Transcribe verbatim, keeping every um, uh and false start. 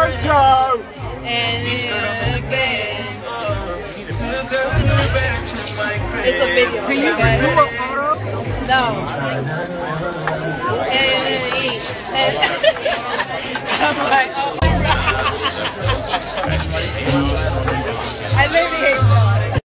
photo. And again. It's a video. Can you okay? do a photo? No. And, and, and I'm like, oh.